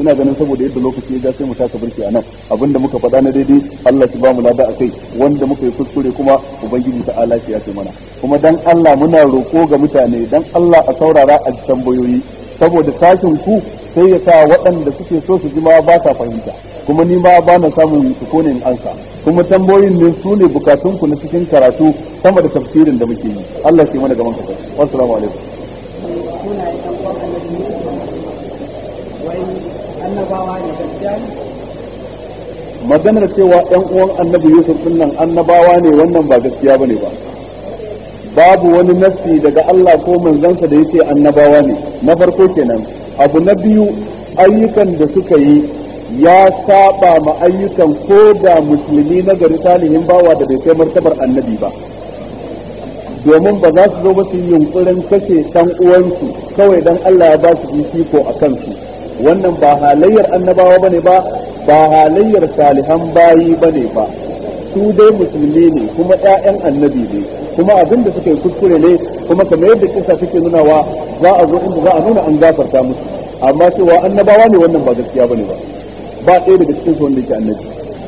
ina ganin saboda yadda lokaci ya sai mu taka burki anan abinda muka faɗa na daidai Allah ya ba mu lada akai wanda muka yi kuskure kuma ubangiji ta Allah ya ce mana kuma dan Allah muna roko ga mutane dan Allah a saurara a tambayoyi saboda sashin ku sai ya sa waɗanda suke so su ji ma ba sa fahimta kuma ni ma ba na samun sukunin ansa kuma tambayoyin ne su ne bukatun ku na cikin karatu sama da tafsirin da muke yi Allah ya mana gaban ka assalamu alaikum maganar cewa ɗan uwan annabi Yusuf din nan annabawa ne wannan ba gaskiya bane ba babu wani nassi daga Allah ko manzansa da yake annabawa ne na farko kenan abu na biyu ayyukan da suka yi ya saba ma ayyukan ko da musulmi na gari salihin bawa da bai kai martabar annabi ba domin ba za su zo ba su yi yunkurin kashe ɗan uwansu kawai dan Allah ya ba su fifiko a kansu wannan ba halayyar annabawa bane ba ba halayyar salihan bayi bane ba su dai musulmi ne kuma ƴaƴan annabi ne kuma abin da suka yi kuskure ne kuma kamar yadda kisa take nunawa za a zo inda za a nuna an gafarta musu amma cewa annabawa ne wannan ba gaskiya bane ba ba ɗaya daga cikin su wanda yake annabi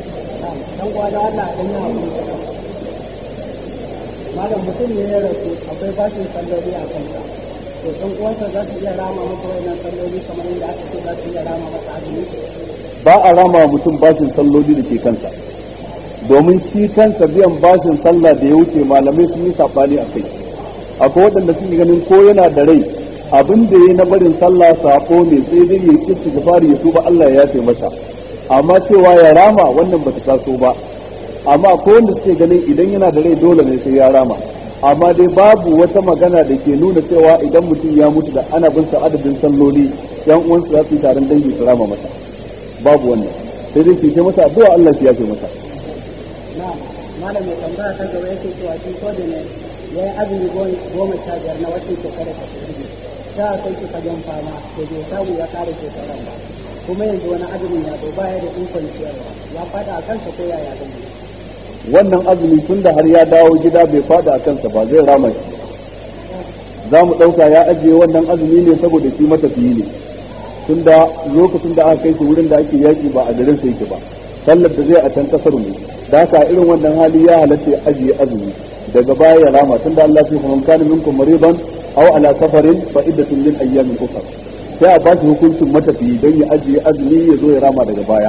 malam mutum ne ya rasu akwai bashin salloli a kansa to ɗan uwansa za su iya rama masa wannan salloli kamar yadda aka ce za su iya rama masa azumi ba a rama mutum bashin salloli da ke kansa domin shi kansa biyan bashin sallah da ya wuce malamai sun yi sabani a kai akwai waɗanda sun yi ganin ko yana da rai abin da ya na barin sallah sako ne sai dai ya yi istighfari ya tuba Allah ya yafe masa amma cewa ya rama wannan bata taso ba amma ko wanda suke ganin idan yana da rai dole ne sai ya rama amma dai babu wata magana da ke nuna cewa idan mutum ya mutu da ana bin sa adadin salloli yan uwansa za su yi taron dangi su rama masa babu wannan sai dai ke masa addu'a Allah ya yafe masa malam mai tambaya ta gaba yake cewa shi ko da ne ya yi azumi 15 na wacce shekara ta shirgi ta kai shi fagen fama da bai samu ya kare shekaran ba kuma yanzu wani azumin ya zo baya da ikon ciyarwa ya fada a kansa ko yaya zai wannan azumi tun da har ya dawo gida bai fada a kansa ba zai rama shi za mu ɗauka ya ajiye wannan azumi ne saboda shi matafiyi ne tun da lokacin da aka kai shi wurin da ake yaki ba a garin sa yake ba sallar da zai a can kasar ne da haka irin wannan hali ya halatta ya ajiye azumi daga baya ya rama tun da Allah ya fa man kana minkum mariban aw ala safarin fa iddatun min ayyamin ukhra sai a ba shi hukuncin matafiyi don ya ajiye azumi ya zo ya rama daga baya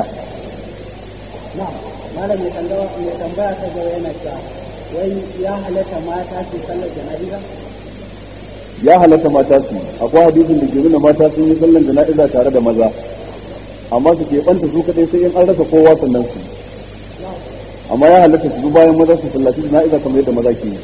malam mai tambaya ta gaba yana cewa wai ya halatta mata su sallar jana'iza ya halatta mata su akwai hadisin da ke nuna mata sun yi sallar jana'iza tare da maza amma su ke banta su kadai sai in an rasa kowa sannan su amma ya halatta su bayan maza su sallaci jana'iza kamar yadda maza ke yi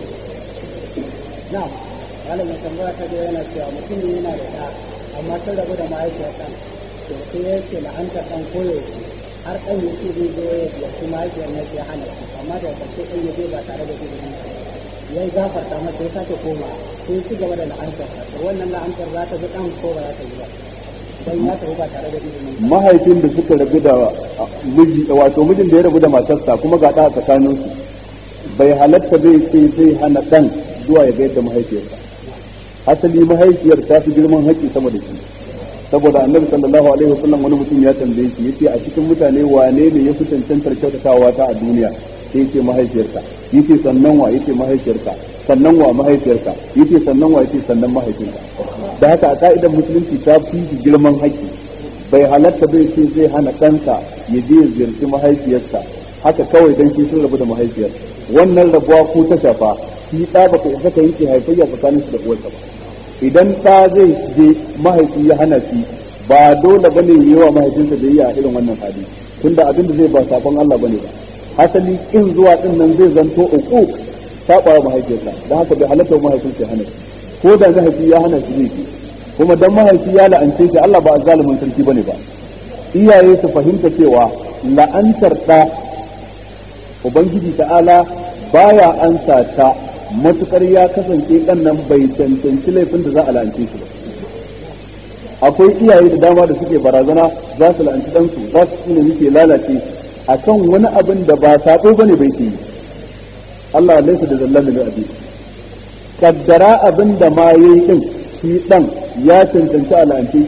malam mai tambaya ta gaba yana cewa mutum ne yana da ɗa amma sun rabu da mahaifiyarsa to sai yake la'antar ɗan koyaushe har ɗan yake zai zo ya ziyarci mahaifiyar na ya hana shi amma da ƙarshe ɗan ya ba tare da izinin ya gafarta masa ya sake koma sai ci gaba da la'antar to wannan la'antar za ta bi ɗan ko ba za ta yi ba dan ya tafi ba tare da izinin mahaifin da suka rabu da miji wato mijin da ya rabu da matarsa kuma ga ɗa tsakanin su bai halatta bai ce zai hana ɗan zuwa ya ga yadda mahaifiyarsa asali mahaifiyar ta fi girman haƙƙi sama da shi saboda annabi sallallahu alaihi wasallam wani mutum ya tambaye shi yace a cikin mutane wane ne ya fi cancantar kyautatawa ta a duniya sai yace mahaifiyarka yace sannan wa yace mahaifiyarka sannan wa mahaifiyarka yace sannan wa yace sannan mahaifinka da haka a ka'idar musulunci ta fi girman haƙƙi bai halatta bai ce zai hana ɗansa ya je ya ziyarci mahaifiyarsa haka kawai dan shi sun rabu da mahaifiyar wannan rabuwa ko ta shafa shi ɗa baka isa ka yanke haifayya tsakanin su da uwarsa ba idan ɗa zai je mahaifi ya hana shi ba dole bane yi wa mahaifinsa da yi a irin wannan hali tunda abin da zai ba sabon Allah bane ba asali in zuwa din nan zai zanto uku saba wa mahaifiyarsa dan haka bai halatta mahaifinsa ya hana shi ko da mahaifi ya hana shi zai ci kuma dan mahaifi ya la'ance shi Allah ba zalimin sarki bane ba iyaye su fahimta cewa la'antar ɗa ubangiji ta'ala baya ansa ta matukar ya kasance ɗan nan bai cancanci laifin da za a la'ance shi ba akwai iyaye da dama da suke barazana za su la'anci ɗansu za su ne muke lalace akan wani abin da ba sabo bane bai ke yi Allah laisa da zallan da abi kaddara abin da ma yayi din shi dan ya cancanci a la'ance shi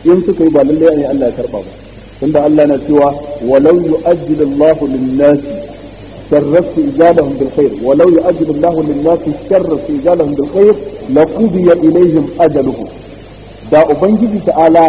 in suka yi ba lallai ne Allah ya karba ba tunda Allah na cewa walau yu'ajjilu Allahu lin-nasi sharra ijalahum bil khair walau yu'ajjilu Allahu lin-nasi sharra ijalahum bil khair laqudiya ilayhim ajaluhum da ubangiji ta'ala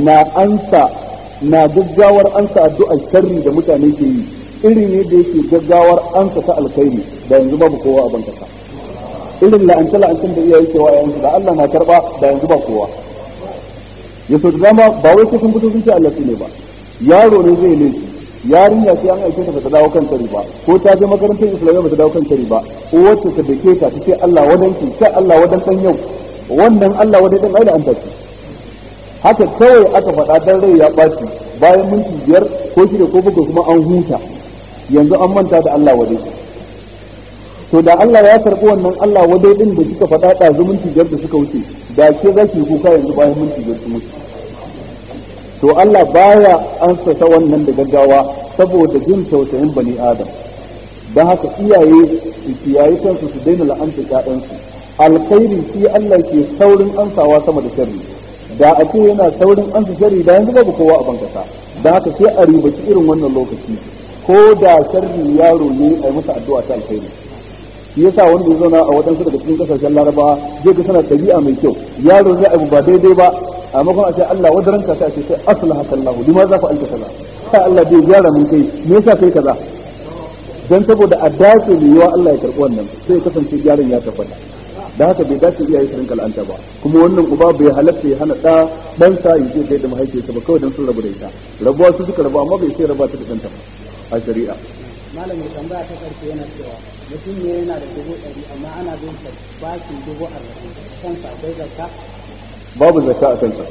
na gaggawar ansa addu'ar sharri da mutane ke yi irin yadda yake gaggawar ansa ta alkhairi da yanzu babu kowa a bankasa irin la'anta da iyaye cewa yanzu da Allah na karba da yanzu ba kowa yaso da dama ba wai sai sun fito sun ce Allah ne ba yaro ne zai laifi yarinya sai an aike ta ba ta dawo kan tari ba ko ta je makarantar islamiyya ba ta dawo kan tari ba wacce ta dake ta ce Allah wadanki sai Allah wadan dan yau wannan Allah wadan dan ai da an tafi haka kawai aka faɗa dan rai ya ɓaci bayan minti 5 ko 6 ko 7 kuma an huta yanzu an manta da Allah wadai to da Allah ya karɓi wannan Allah wadai din da suka faɗa ɗazu minti 5 da suka wuce da ke za ki kuka yanzu bayan minti 5 sun wuce to Allah baya ansa ta wannan da gaggawa saboda jin tausayin bani adam don haka iyaye su kiyaye kansu su daina la'anta ƴaƴansu alkhairi shi Allah ke saurin ansawa sama da sharri da a ce yana saurin ansa sharri da yanzu babu kowa a bankasa don haka sai a ribaci irin wannan lokaci ko da sharri yaro ne a yi masa addu'a ta alkhairi shi yasa wanda ya zauna a waɗansu daga cikin kasashen Larabawa zai ga sana tabi'a mai kyau yaro zai abu ba daidai ba a makon a ce Allah wadaranka sai a ce sai aslahaka Allah lima za ku alka kaza sai Allah bai gyara mun kai me yasa kai kaza dan saboda a dace ne yawa Allah ya karɓi wannan sai ya kasance gyaran ya tabbata da haka bai dace iyaye su rinka la'anta ba kuma wannan uba bai halatta ya hana dan sa yi zai da mahaifiyarsa ba kawai dan sun rabu da ita rabuwa su suka rabu amma bai sai raba ta da kanta a shari'a malamin tambaya ta karshe yana cewa mutum ne yana da 100 amma ana bin sa bakin 40 kansa akwai zakka babu zakka a kansa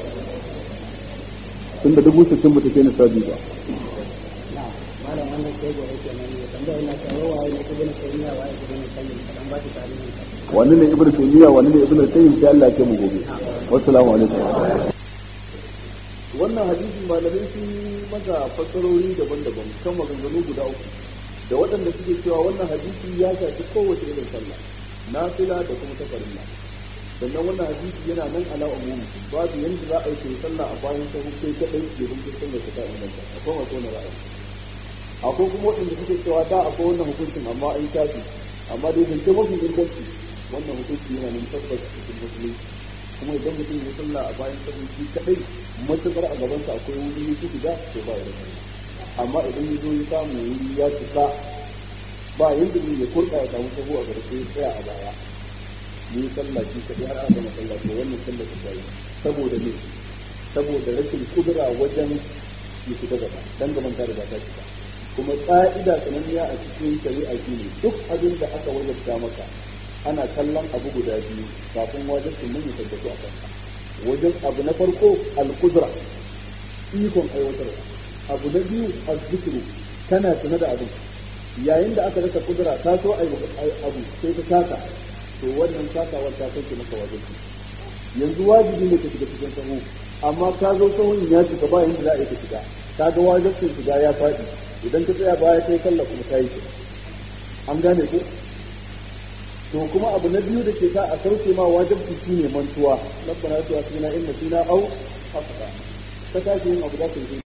tunda 60 bata kai nisabi ba malam wannan sai gore kenan ne tambaya yana cewa waye ne ibn taymiya waye ibn qayyim kan ba ta tarihi wani ne ibn taymiya wani ne ibn qayyim sai Allah ya kai mu gobe wassalamu alaikum wannan hadisi malamai sun maka fassarori daban-daban kan maganganu guda uku da waɗanda suke cewa wannan hadisi ya shafi kowace irin sallah nafila da kuma tafarilla sannan wannan hadisi yana nan ala umumi babu yanda za a yi sallah a bayan sahu sai kadai ke rinjin sallar ta inganta akwai wato na ra'ayi akwai kuma waɗanda suke cewa da akwai wannan hukuncin amma an shafi amma dai zance mafi inganci wannan hukunci yana nan tabbas cikin musulunci kuma idan mutum ya sallah a bayan sahu shi kadai matukar a gabansa akwai wuri su shiga to ba ya da amma idan ya zo ya samu wuri ya cika ba yanda zai ya kurɗa ya samu sahu a gaba sai ya tsaya a baya ni sallah shi kadai har aka masalla to wannan sallah ta yi saboda ne saboda rashin kudura wajen yi fita gaba dan gaban ta da ta cika kuma ka'ida sananniya a cikin shari'a shine duk abin da aka wajabta maka ana kallon abu guda biyu kafin wajibin nan ya tabbatu a kanka wajen abu na farko al-qudra ikon aiwatarwa abu na biyu az-zikru kana tuna da abin yayin da aka rasa kudura ta so abu sai ta saka to wannan sakawar ta kai maka wajibi yanzu wajibi ne ka shiga cikin sahu amma ka zo sahun ya shiga ba yanda za a yi ka shiga ka ga wajibin shiga ya faɗi idan ka tsaya baya kai sallah kuma kai shi an gane ko to kuma abu na biyu da ke sa a sauke ma wajibi shine mantuwa rabbana tu'akhidna in nasina aw akhtana ka tashi yin abu da kai